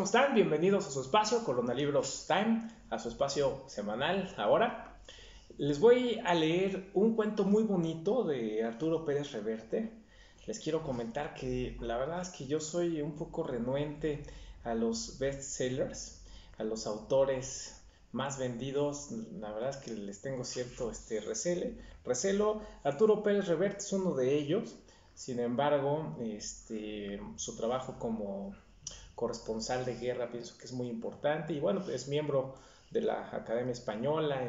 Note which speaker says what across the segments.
Speaker 1: ¿cómo están? Bienvenidos a su espacio, Corona Libros Time, a su espacio semanal ahora. Les voy a leer un cuento muy bonito de Arturo Pérez Reverte. Les quiero comentar que la verdad es que yo soy un poco renuente a los bestsellers, a los autores más vendidos. La verdad es que les tengo cierto recelo. Arturo Pérez Reverte es uno de ellos. Sin embargo, su trabajo como corresponsal de guerra pienso que es muy importante, y bueno, es miembro de la Academia Española,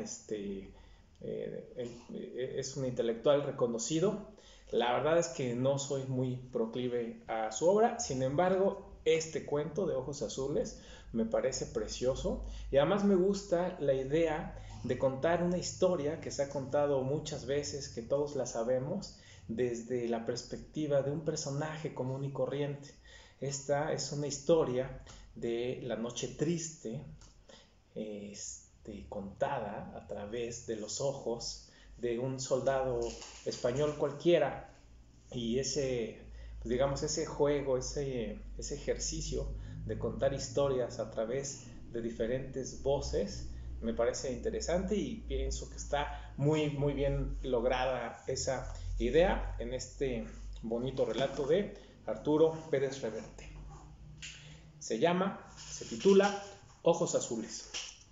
Speaker 1: es un intelectual reconocido. La verdad es que no soy muy proclive a su obra, sin embargo, este cuento de Ojos Azules me parece precioso, y además me gusta la idea de contar una historia que se ha contado muchas veces, que todos la sabemos, desde la perspectiva de un personaje común y corriente. Esta es una historia de la noche triste, contada a través de los ojos de un soldado español cualquiera. Y ese juego, ese ejercicio de contar historias a través de diferentes voces, me parece interesante, y pienso que está muy, muy bien lograda esa idea en este bonito relato de Arturo Pérez Reverte. Se titula Ojos Azules.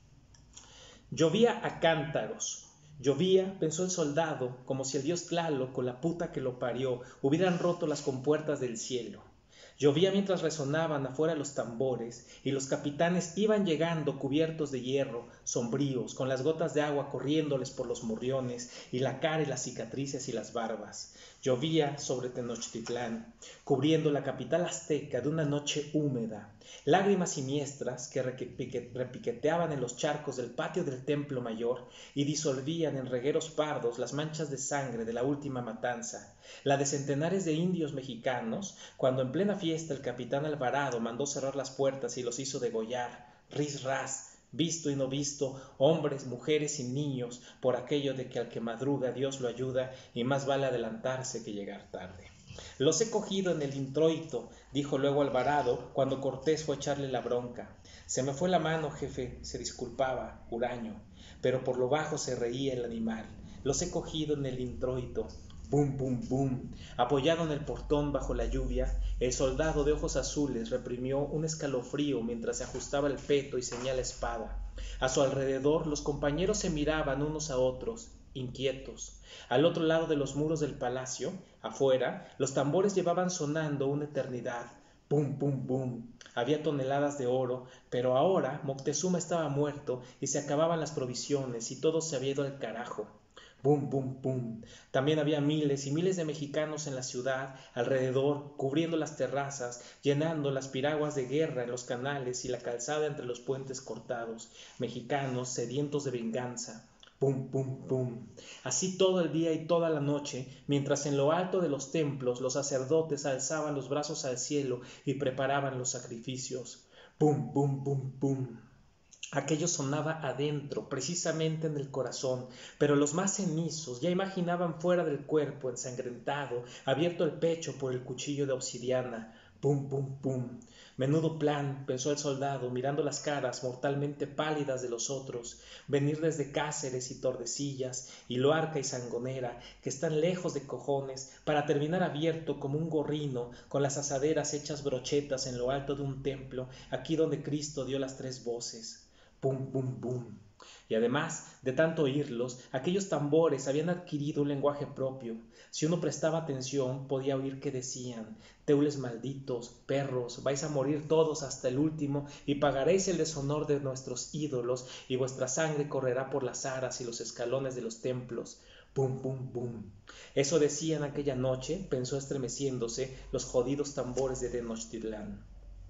Speaker 1: Llovía a cántaros. Llovía, pensó el soldado, como si el dios Tlaloc con la puta que lo parió hubieran roto las compuertas del cielo. Llovía mientras resonaban afuera los tambores, y los capitanes iban llegando cubiertos de hierro, sombríos, con las gotas de agua corriéndoles por los morriones, y la cara y las cicatrices y las barbas. Llovía sobre Tenochtitlán, cubriendo la capital azteca de una noche húmeda. Lágrimas siniestras que repiqueteaban en los charcos del patio del templo mayor y disolvían en regueros pardos las manchas de sangre de la última matanza, la de centenares de indios mexicanos, cuando en plena fiesta el capitán Alvarado mandó cerrar las puertas y los hizo degollar, ris ras, visto y no visto, hombres, mujeres y niños, por aquello de que al que madruga Dios lo ayuda, y más vale adelantarse que llegar tarde. Los he cogido en el introito, dijo luego Alvarado, cuando Cortés fue a echarle la bronca. Se me fue la mano, jefe, se disculpaba, huraño, pero por lo bajo se reía el animal. Los he cogido en el introito. Bum, bum, bum. Apoyado en el portón bajo la lluvia, el soldado de ojos azules reprimió un escalofrío mientras se ajustaba el peto y ceñía la espada. A su alrededor los compañeros se miraban unos a otros, inquietos. Al otro lado de los muros del palacio, afuera, los tambores llevaban sonando una eternidad. Bum, bum, bum. Había toneladas de oro, pero ahora Moctezuma estaba muerto y se acababan las provisiones y todo se había ido al carajo. Bum, bum, bum. También había miles y miles de mexicanos en la ciudad, alrededor, cubriendo las terrazas, llenando las piraguas de guerra en los canales y la calzada entre los puentes cortados, mexicanos sedientos de venganza. Pum, pum, pum. Así todo el día y toda la noche, mientras en lo alto de los templos los sacerdotes alzaban los brazos al cielo y preparaban los sacrificios. Pum, pum, pum, pum. Aquello sonaba adentro, precisamente en el corazón, pero los más cenizos ya imaginaban fuera del cuerpo, ensangrentado, abierto el pecho por el cuchillo de obsidiana. Pum, pum, pum. Menudo plan, pensó el soldado, mirando las caras mortalmente pálidas de los otros, venir desde Cáceres y Tordesillas, y Luarca y Sangonera, que están lejos de cojones, para terminar abierto como un gorrino, con las asaderas hechas brochetas en lo alto de un templo, aquí donde Cristo dio las 3 voces. Pum, pum, pum. Y además de tanto oírlos, aquellos tambores habían adquirido un lenguaje propio. Si uno prestaba atención, podía oír que decían: teules malditos, perros, vais a morir todos hasta el último, y pagaréis el deshonor de nuestros ídolos, y vuestra sangre correrá por las aras y los escalones de los templos. Pum, pum, pum. Eso decían aquella noche, pensó estremeciéndose, los jodidos tambores de Tenochtitlán.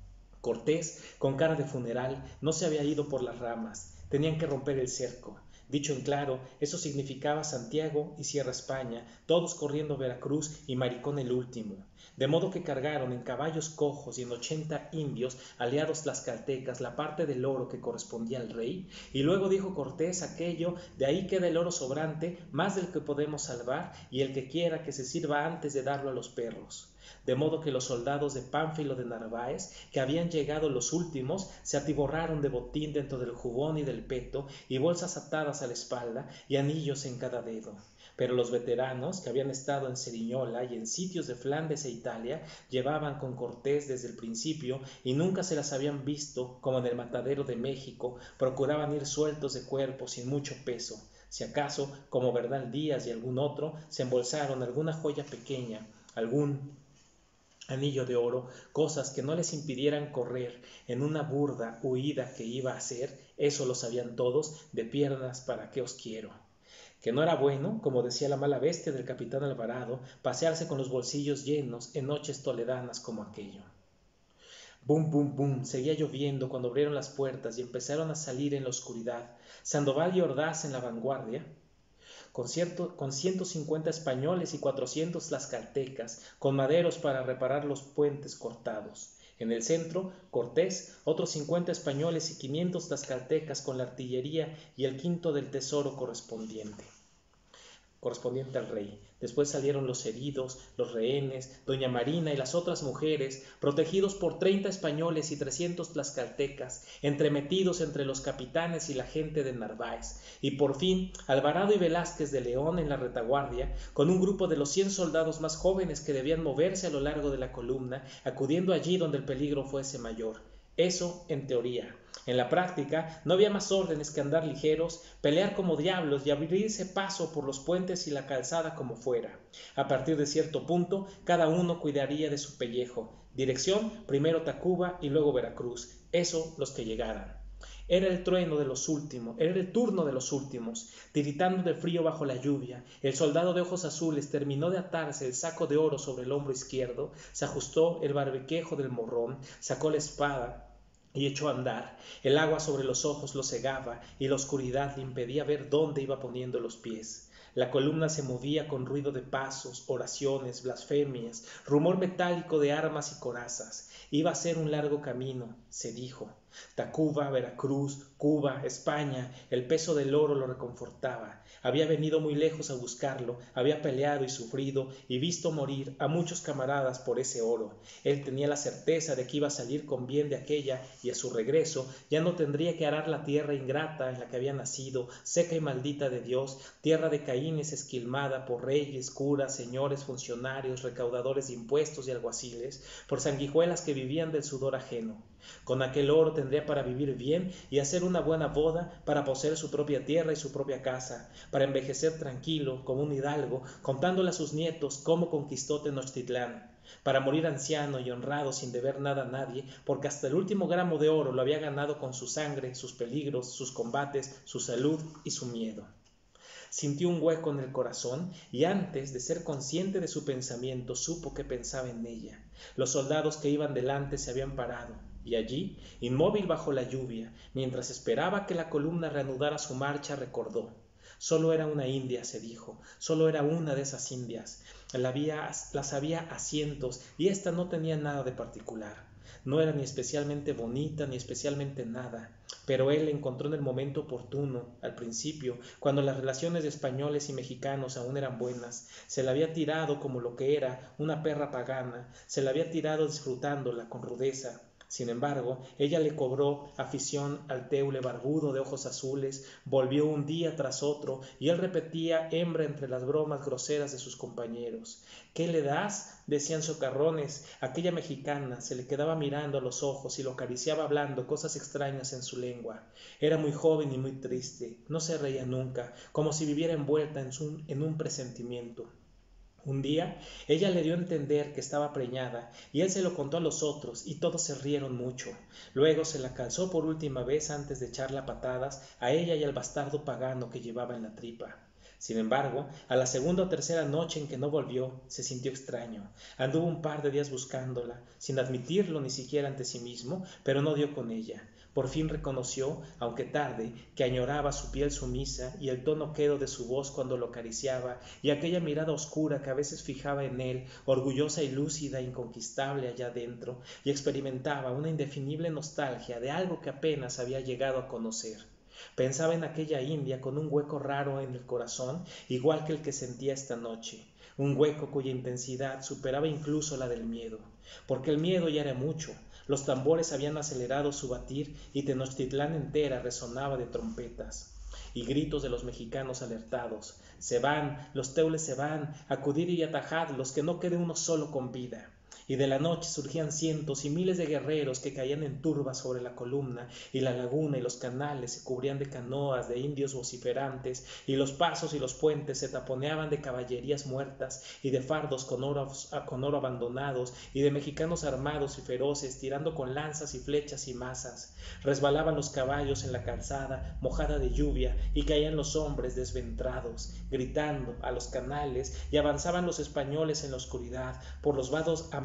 Speaker 1: Cortés, con cara de funeral, no se había ido por las ramas. Tenían que romper el cerco. Dicho en claro, eso significaba Santiago y Sierra España, todos corriendo a Veracruz y Maricón el último. De modo que cargaron en caballos cojos y en 80 indios, aliados tlaxcaltecas, la parte del oro que correspondía al rey, y luego dijo Cortés aquello: de ahí queda el oro sobrante, más del que podemos salvar, y el que quiera que se sirva antes de darlo a los perros. de modo que los soldados de Pánfilo de Narváez, que habían llegado los últimos, se atiborraron de botín dentro del jubón y del peto, y bolsas atadas a la espalda, y anillos en cada dedo. Pero los veteranos, que habían estado en Ceriñola y en sitios de Flandes e Italia, llevaban con Cortés desde el principio y nunca se las habían visto, como en el matadero de México, procuraban ir sueltos de cuerpo sin mucho peso. Si acaso, como Bernal Díaz y algún otro, se embolsaron alguna joya pequeña, algún anillo de oro, cosas que no les impidieran correr en una burda huida que iba a hacer, eso lo sabían todos, de piernas para qué os quiero. Que no era bueno, como decía la mala bestia del capitán Alvarado, pasearse con los bolsillos llenos en noches toledanas como aquello. Bum, bum, bum, seguía lloviendo cuando abrieron las puertas y empezaron a salir en la oscuridad Sandoval y Ordaz en la vanguardia, con 150 españoles y 400 tlaxcaltecas, con maderos para reparar los puentes cortados. En el centro, Cortés, otros 50 españoles y 500 tlaxcaltecas con la artillería y el quinto del tesoro correspondiente al rey. Después salieron los heridos, los rehenes, doña Marina y las otras mujeres, protegidos por 30 españoles y 300 tlaxcaltecas, entremetidos entre los capitanes y la gente de Narváez, y por fin Alvarado y Velázquez de León en la retaguardia, con un grupo de los 100 soldados más jóvenes que debían moverse a lo largo de la columna, acudiendo allí donde el peligro fuese mayor. Eso en teoría. En la práctica no había más órdenes que andar ligeros, pelear como diablos y abrirse paso por los puentes y la calzada como fuera. A partir de cierto punto, cada uno cuidaría de su pellejo. Dirección, primero Tacuba y luego Veracruz. Eso los que llegaran. Era el turno de los últimos, tiritando de frío bajo la lluvia. El soldado de ojos azules terminó de atarse el saco de oro sobre el hombro izquierdo, se ajustó el barbequejo del morrón, sacó la espada y echó a andar. El agua sobre los ojos lo cegaba y la oscuridad le impedía ver dónde iba poniendo los pies. La columna se movía con ruido de pasos, oraciones, blasfemias, rumor metálico de armas y corazas. Iba a ser un largo camino, se dijo. Tacuba, Veracruz, Cuba, España, el peso del oro lo reconfortaba. Había venido muy lejos a buscarlo, había peleado y sufrido y visto morir a muchos camaradas por ese oro. Él tenía la certeza de que iba a salir con bien de aquella y a su regreso ya no tendría que arar la tierra ingrata en la que había nacido, seca y maldita de Dios, tierra de Caínes esquilmada por reyes, curas, señores, funcionarios, recaudadores de impuestos y alguaciles, por sanguijuelas que vivían del sudor ajeno. Con aquel oro tendría para vivir bien y hacer una buena boda, para poseer su propia tierra y su propia casa, para envejecer tranquilo como un hidalgo, contándole a sus nietos cómo conquistó Tenochtitlán, para morir anciano y honrado sin deber nada a nadie, porque hasta el último gramo de oro lo había ganado con su sangre, sus peligros, sus combates, su salud y su miedo. Sintió un hueco en el corazón y antes de ser consciente de su pensamiento supo que pensaba en ella. Los soldados que iban delante se habían parado y allí, inmóvil bajo la lluvia, mientras esperaba que la columna reanudara su marcha, recordó. Solo era una india, se dijo, solo era una de esas indias. Las había a cientos y ésta no tenía nada de particular. No era ni especialmente bonita ni especialmente nada, pero él la encontró en el momento oportuno, al principio, cuando las relaciones de españoles y mexicanos aún eran buenas. Se la había tirado como lo que era, una perra pagana, se la había tirado disfrutándola con rudeza. Sin embargo, ella le cobró afición al teule barbudo de ojos azules, volvió un día tras otro y él repetía hembra entre las bromas groseras de sus compañeros. ¿Qué le das?, decían socarrones. Aquella mexicana se le quedaba mirando a los ojos y lo acariciaba hablando cosas extrañas en su lengua. Era muy joven y muy triste, no se reía nunca, como si viviera envuelta en un presentimiento. Un día ella le dio a entender que estaba preñada y él se lo contó a los otros y todos se rieron mucho. Luego se la calzó por última vez antes de echarla a patadas a ella y al bastardo pagano que llevaba en la tripa. Sin embargo, a la segunda o tercera noche en que no volvió, se sintió extraño. Anduvo un par de días buscándola, sin admitirlo ni siquiera ante sí mismo, pero no dio con ella. Por fin reconoció, aunque tarde, que añoraba su piel sumisa y el tono quedo de su voz cuando lo acariciaba y aquella mirada oscura que a veces fijaba en él, orgullosa y lúcida e inconquistable allá dentro, y experimentaba una indefinible nostalgia de algo que apenas había llegado a conocer. Pensaba en aquella india con un hueco raro en el corazón, igual que el que sentía esta noche. un hueco cuya intensidad superaba incluso la del miedo, porque el miedo ya era mucho. Los tambores habían acelerado su batir y Tenochtitlán entera resonaba de trompetas y gritos de los mexicanos alertados. Se van, los teules se van, acudid y atajadlos, que no quede uno solo con vida. Y de la noche surgían cientos y miles de guerreros que caían en turba sobre la columna, y la laguna y los canales se cubrían de canoas de indios vociferantes, y los pasos y los puentes se taponeaban de caballerías muertas y de fardos con oro abandonados, y de mexicanos armados y feroces tirando con lanzas y flechas y mazas. Resbalaban los caballos en la calzada mojada de lluvia, y caían los hombres desventrados, gritando a los canales, y avanzaban los españoles en la oscuridad, por los vados a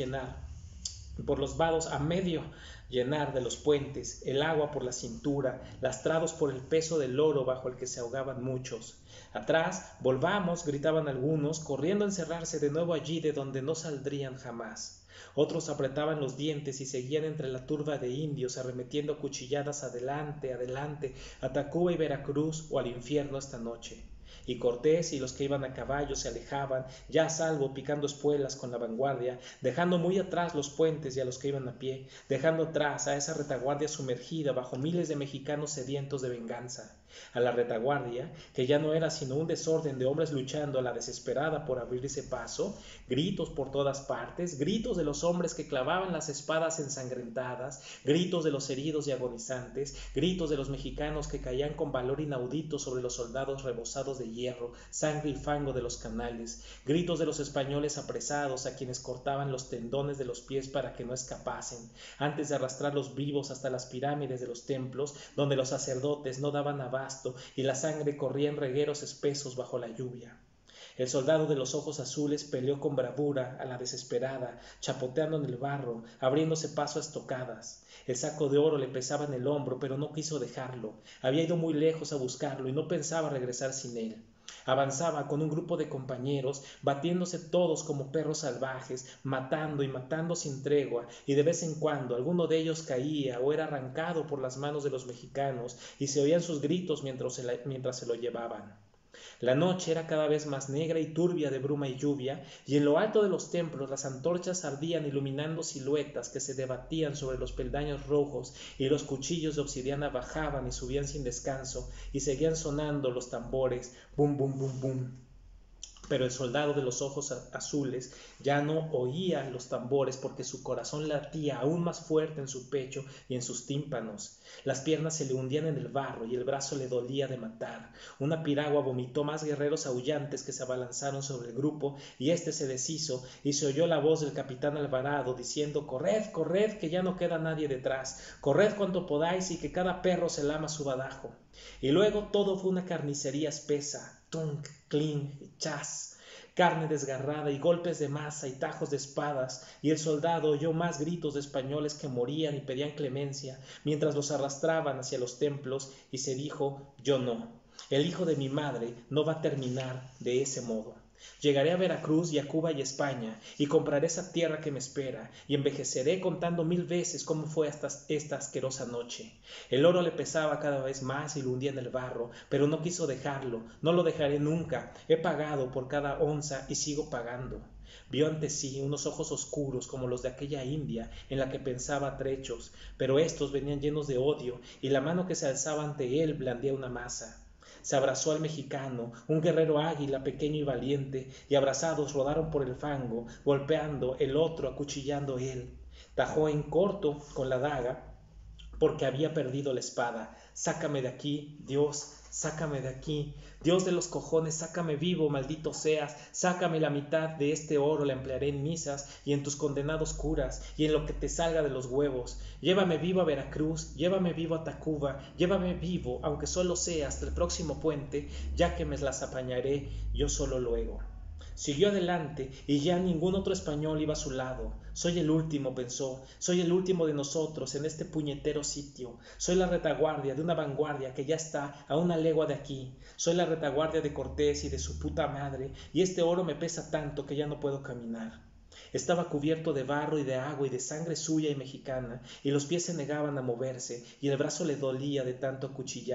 Speaker 1: medio llenar de los puentes, el agua por la cintura, lastrados por el peso del oro bajo el que se ahogaban muchos. Atrás, volvamos, gritaban algunos, corriendo a encerrarse de nuevo allí de donde no saldrían jamás. Otros apretaban los dientes y seguían entre la turba de indios, arremetiendo cuchilladas adelante, adelante, a Tacuba y Veracruz o al infierno esta noche. Y Cortés y los que iban a caballo se alejaban, ya a salvo, picando espuelas con la vanguardia, dejando muy atrás los puentes y a los que iban a pie, dejando atrás a esa retaguardia sumergida bajo miles de mexicanos sedientos de venganza. A la retaguardia, que ya no era sino un desorden de hombres luchando a la desesperada por abrirse paso, gritos por todas partes, gritos de los hombres que clavaban las espadas ensangrentadas, gritos de los heridos y agonizantes, gritos de los mexicanos que caían con valor inaudito sobre los soldados rebosados de hierro, sangre y fango de los canales, gritos de los españoles apresados a quienes cortaban los tendones de los pies para que no escapasen, antes de arrastrarlos vivos hasta las pirámides de los templos, donde los sacerdotes no daban abasto y la sangre corría en regueros espesos bajo la lluvia. El soldado de los ojos azules peleó con bravura a la desesperada, chapoteando en el barro, abriéndose paso a estocadas. El saco de oro le pesaba en el hombro, pero no quiso dejarlo. Había ido muy lejos a buscarlo y no pensaba regresar sin él. Avanzaba con un grupo de compañeros, batiéndose todos como perros salvajes, matando y matando sin tregua, y de vez en cuando alguno de ellos caía o era arrancado por las manos de los mexicanos, y se oían sus gritos mientras se lo llevaban. La noche era cada vez más negra y turbia de bruma y lluvia, y en lo alto de los templos las antorchas ardían iluminando siluetas que se debatían sobre los peldaños rojos, y los cuchillos de obsidiana bajaban y subían sin descanso, y seguían sonando los tambores, bum, bum, bum, bum. Pero el soldado de los ojos azules ya no oía los tambores porque su corazón latía aún más fuerte en su pecho y en sus tímpanos. Las piernas se le hundían en el barro y el brazo le dolía de matar. Una piragua vomitó más guerreros aullantes que se abalanzaron sobre el grupo y éste se deshizo y se oyó la voz del capitán Alvarado diciendo: «Corred, corred, que ya no queda nadie detrás. Corred cuanto podáis y que cada perro se lama su badajo». Y luego todo fue una carnicería espesa. Tunk, clink, chas, carne desgarrada y golpes de maza y tajos de espadas, y el soldado oyó más gritos de españoles que morían y pedían clemencia, mientras los arrastraban hacia los templos, y se dijo: «Yo no, el hijo de mi madre no va a terminar de ese modo. Llegaré a Veracruz y a Cuba y a España, y compraré esa tierra que me espera, y envejeceré contando 1000 veces cómo fue esta asquerosa noche». El oro le pesaba cada vez más y lo hundía en el barro, pero no quiso dejarlo. «No lo dejaré nunca. He pagado por cada onza y sigo pagando». Vio ante sí unos ojos oscuros como los de aquella India en la que pensaba a trechos, pero estos venían llenos de odio, y la mano que se alzaba ante él blandía una maza. Se abrazó al mexicano, un guerrero águila pequeño y valiente, y abrazados rodaron por el fango, golpeando el otro, acuchillando él. Tajó en corto con la daga, porque había perdido la espada. «Sácame de aquí, Dios, sácame de aquí. Dios de los cojones, sácame vivo, maldito seas. Sácame la mitad de este oro, la emplearé en misas y en tus condenados curas y en lo que te salga de los huevos. Llévame vivo a Veracruz, llévame vivo a Tacuba, llévame vivo, aunque solo sea hasta el próximo puente, ya que me las apañaré yo solo luego». Siguió adelante y ya ningún otro español iba a su lado. «Soy el último», pensó, «soy el último de nosotros en este puñetero sitio. Soy la retaguardia de una vanguardia que ya está a una legua de aquí. Soy la retaguardia de Cortés y de su puta madre, y este oro me pesa tanto que ya no puedo caminar». Estaba cubierto de barro y de agua y de sangre suya y mexicana, y los pies se negaban a moverse, y el brazo le dolía de tanto acuchillar.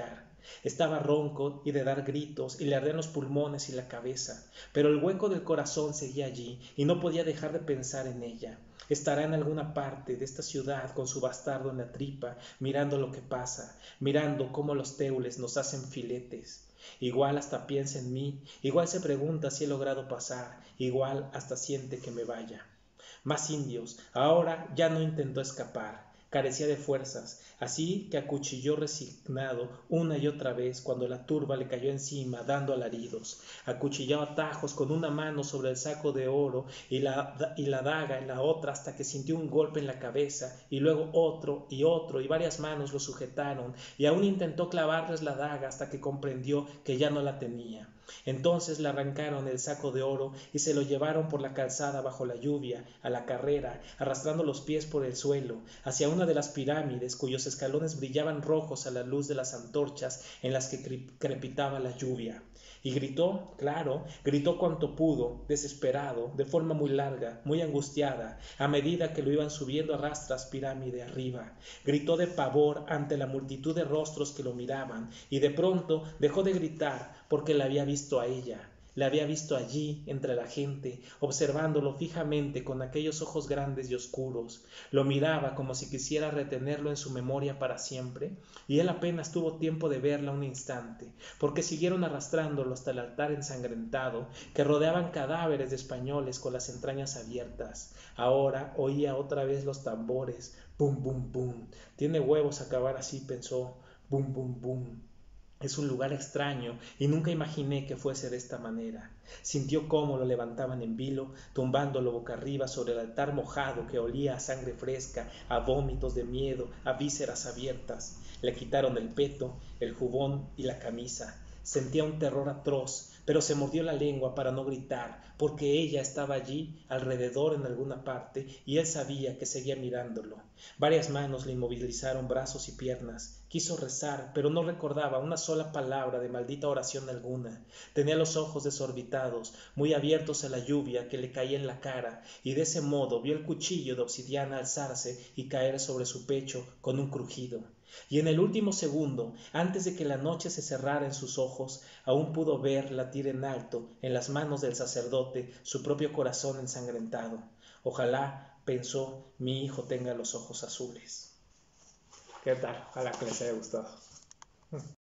Speaker 1: Estaba ronco y de dar gritos y le ardían los pulmones y la cabeza, pero el hueco del corazón seguía allí y no podía dejar de pensar en ella. Estará en alguna parte de esta ciudad con su bastardo en la tripa, mirando lo que pasa, mirando cómo los teules nos hacen filetes. Igual hasta piensa en mí, igual se pregunta si he logrado pasar, igual hasta siente que me vaya. Más indios, ahora ya no intentó escapar, carecía de fuerzas, así que acuchilló resignado una y otra vez cuando la turba le cayó encima dando alaridos. Acuchilló a tajos con una mano sobre el saco de oro y la daga en la otra hasta que sintió un golpe en la cabeza y luego otro y varias manos lo sujetaron y aún intentó clavarles la daga hasta que comprendió que ya no la tenía. Entonces le arrancaron el saco de oro y se lo llevaron por la calzada bajo la lluvia, a la carrera, arrastrando los pies por el suelo, hacia una de las pirámides cuyos escalones brillaban rojos a la luz de las antorchas en las que crepitaba la lluvia. Y gritó, claro, gritó cuanto pudo, desesperado, de forma muy larga, muy angustiada, a medida que lo iban subiendo a rastras pirámide arriba. Gritó de pavor ante la multitud de rostros que lo miraban, y de pronto dejó de gritar porque la había visto a ella. La había visto allí, entre la gente, observándolo fijamente con aquellos ojos grandes y oscuros. Lo miraba como si quisiera retenerlo en su memoria para siempre, y él apenas tuvo tiempo de verla un instante, porque siguieron arrastrándolo hasta el altar ensangrentado, que rodeaban cadáveres de españoles con las entrañas abiertas. Ahora oía otra vez los tambores, bum, bum, bum. Tiene huevos acabar así, pensó, bum, bum, bum. Es un lugar extraño y nunca imaginé que fuese de esta manera. Sintió cómo lo levantaban en vilo, tumbándolo boca arriba sobre el altar mojado que olía a sangre fresca, a vómitos de miedo, a vísceras abiertas. Le quitaron el peto, el jubón y la camisa. Sentía un terror atroz, pero se mordió la lengua para no gritar, porque ella estaba allí, alrededor en alguna parte, y él sabía que seguía mirándolo. Varias manos le inmovilizaron brazos y piernas. Quiso rezar, pero no recordaba una sola palabra de maldita oración alguna. Tenía los ojos desorbitados, muy abiertos a la lluvia que le caía en la cara, y de ese modo vio el cuchillo de obsidiana alzarse y caer sobre su pecho con un crujido. Y en el último segundo, antes de que la noche se cerrara en sus ojos, aún pudo ver latir en alto, en las manos del sacerdote, su propio corazón ensangrentado. Ojalá, pensó, mi hijo tenga los ojos azules. ¿Qué tal? Ojalá que les haya gustado.